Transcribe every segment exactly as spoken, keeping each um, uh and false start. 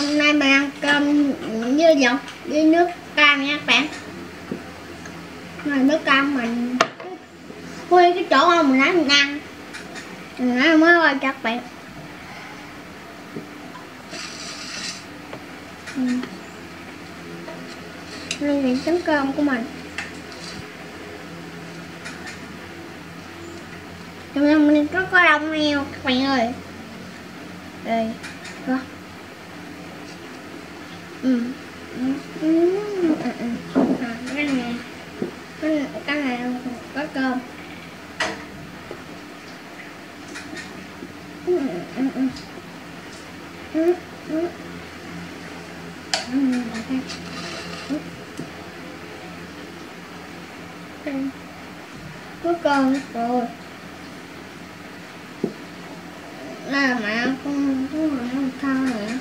Hôm nay mình ăn cơm với dọc với nước cam nha các bạn. Rồi nước cam mình nguyên cái chỗ ông mình nãy mình ăn, mình nãy mới quay cho các bạn. Ừ. Đây là chấm cơm của mình. Trong đây mình có có đông heo các bạn ơi. Đây, có. Ừ. Ừ. Ừ. Ừ. Ừ. À, cái này, cái này, cái này có cơm. Ừ. Ừ. Ừ. Ừ. Ừ. Ừ. Ừ. Có cơm rồi. Đây là mẹ con có mẹ không sao nữa.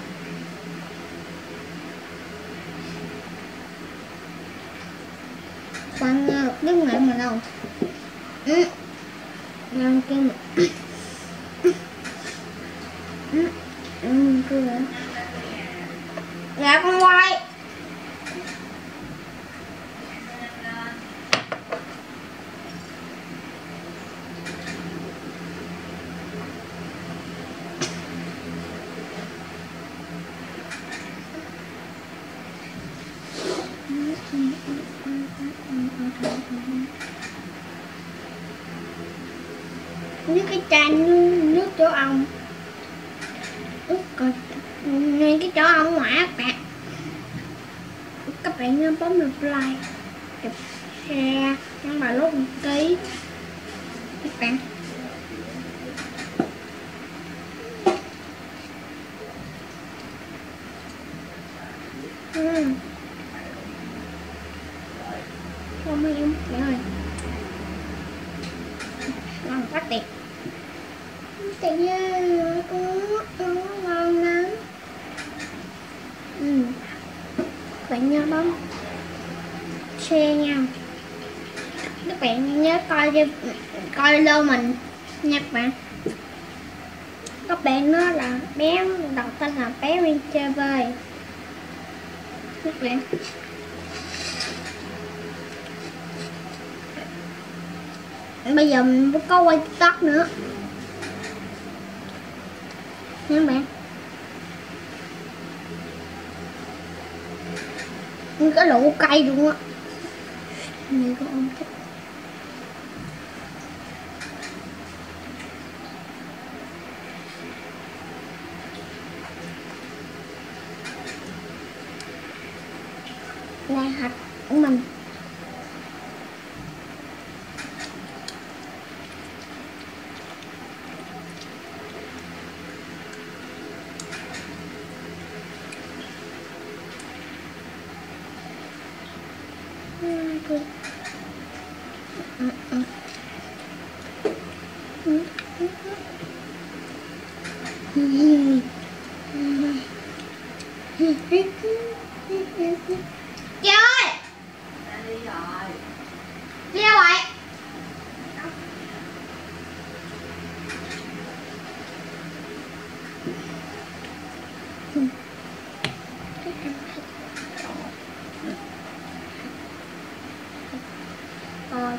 Bạn nghe được tiếng mẹ mình không? Ừ. Ăn kêu mẹ. Ừ. Ừ. Kêu mẹ. Dạ con quay. Nước cái chai nước, nước chỗ ông. Út coi ngay cái chỗ ông ngoại các bạn. Các bạn nhớ bấm được like, chụp share nhấn vào nút đăng ký các bạn. Ừ. Không mấy em rồi. Ngon quá tiệt. Tiệt nha, nó ngon lắm. Ừ. Các bạn nhớ bấm share nha. Các bạn nhớ coi cho coi lô mình nha các bạn. Các bạn nó là bé đầu tên là bé Nguyên chơi vơi. Các bạn. Bây giờ mình có quay TikTok nữa nha các bạn. Cái lụ cây luôn á. Này có ông thích. Đây hạt của mình. Ừ. Ừ. Ừ. Ừ. Ừ. Chị ơi! Đi rồi. Đi đâu vậy? Ờ,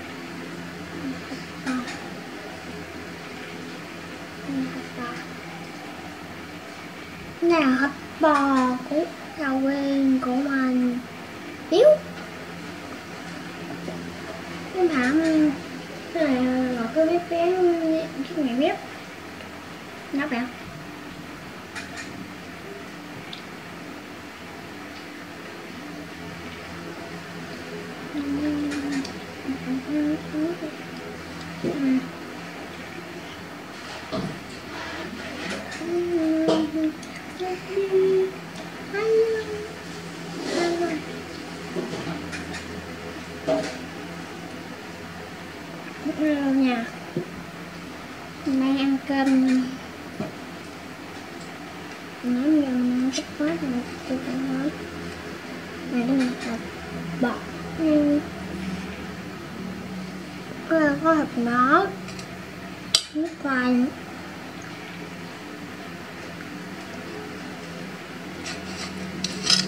này là hot bò của Thảo Nguyên của mình. Yếu cái thảm cái này là cái bếp bé cái nhà bếp nó bạn. Nhà mình đang ăn cơm. Nói bây giờ mình ăn chút quá rồi tôi phải nói. Này đây là hạt bọt có, có hạt nở nước khoai nữa.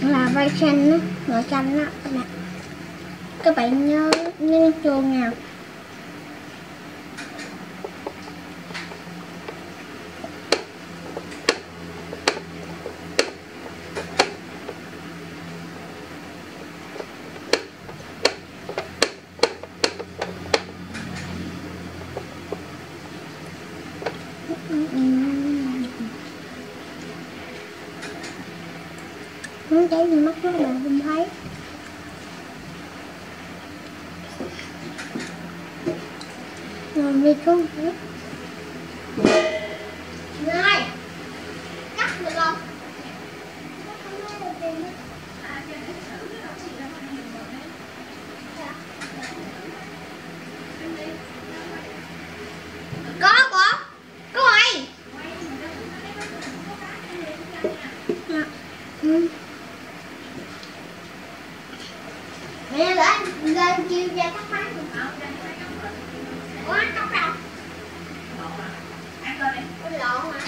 là vây xanh á, màu xanh á các bạn. Các bạn nhớ nhớ chuông nào. Nó cháy như mắt các bạn không thấy. Rồi đi xuống hết. Này, cắt được không? Có có, có ai? Ừ. Mẹ lên lên kêu ra cắt máy. Ủa cắt đâu? Ăn cơm đi. Có lộn hả?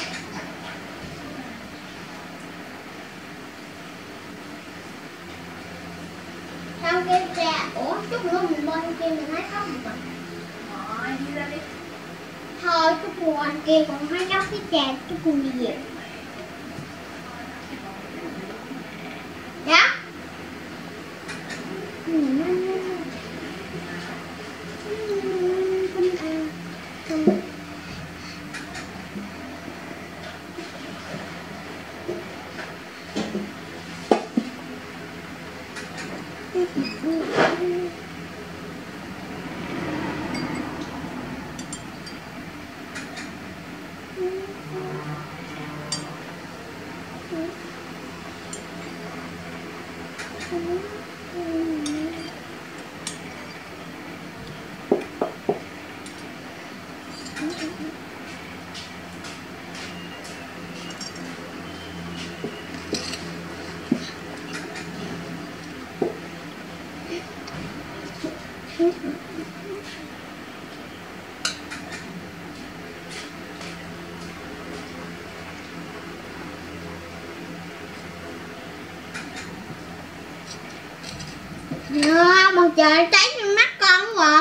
Sao kêu cha? Ủa chút nữa mình bên kia mình thấy khóc một mình. Rồi đi ra đi. Thôi chút mùa anh kia còn thấy khóc với cha, chút cùng đi về. Dạ. Dạ, mặt trời cháy trên mắt con không ạ?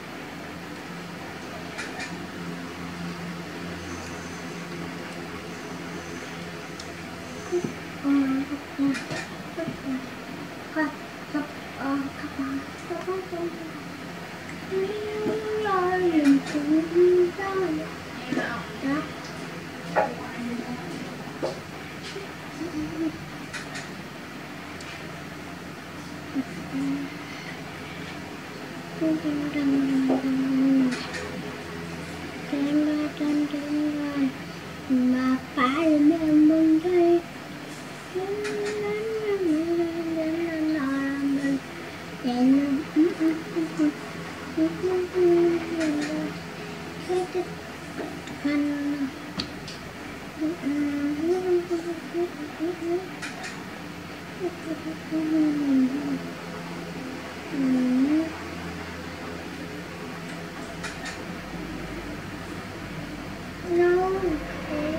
Mà phải lên mừng đây No.